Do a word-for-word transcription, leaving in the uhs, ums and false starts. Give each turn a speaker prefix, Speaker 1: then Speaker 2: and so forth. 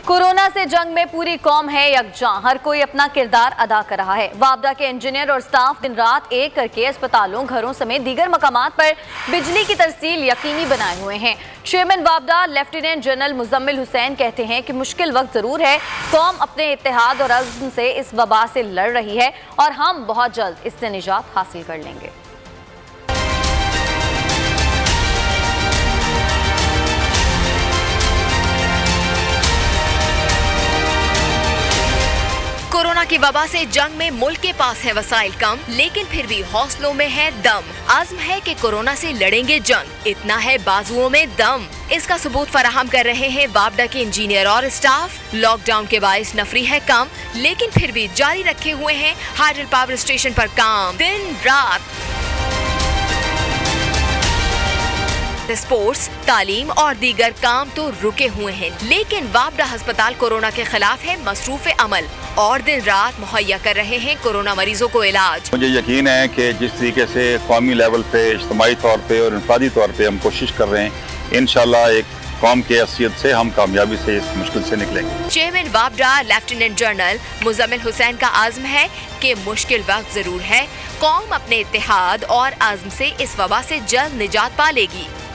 Speaker 1: Corona से जंग में पूरी कौम है यकजां, हर कोई अपना किरदार अदा कर रहा है। वापडा के इंजीनियर और स्टाफ दिन रात एक करके अस्पतालों, घरों समेत दीगर मकामात पर बिजली की तरसील यकीनी बनाए हुए हैं। चेयरमैन वापडा लेफ्टिनेंट जनरल मुजम्मिल हुसैन कहते हैं कि मुश्किल वक्त जरूर है, कौम अपने इत्तेहाद और अज़्म से इस वबा से लड़ रही है और हम बहुत जल्द इससे निजात हासिल कर लेंगे।
Speaker 2: कोरोना की वबा से जंग में मुल्क के पास है वसाइल कम, लेकिन फिर भी हौसलों में है दम। आज़म है कि कोरोना से लड़ेंगे जंग, इतना है बाजुओं में दम। इसका सबूत फराहम कर रहे हैं वापडा के इंजीनियर और स्टाफ। लॉकडाउन के बाइस नफरी है कम, लेकिन फिर भी जारी रखे हुए हैं हाइडल पावर स्टेशन पर काम दिन रात। स्पोर्ट्स, तालीम और दीगर काम तो रुके हुए हैं, लेकिन वापडा अस्पताल कोरोना के खिलाफ है मसरूफ अमल और दिन रात मुहैया कर रहे हैं कोरोना मरीजों को इलाज।
Speaker 3: मुझे यकीन है कि जिस तरीके से कौमी लेवल पे, इज्तिमाई तौर पे और इनफरादी तौर पे हम कोशिश कर रहे हैं, इंशाल्लाह एक कौम की हैसियत से हम कामयाबी से इस मुश्किल से निकलेंगे।
Speaker 2: चेयरमैन वापडा लेफ्टिनेंट जनरल मुजम्मिल हुसैन का आज़म है कि मुश्किल वक्त जरूर है, कौम अपने इत्तेहाद और आज़म से इस वबा से जल्द निजात पा लेगी।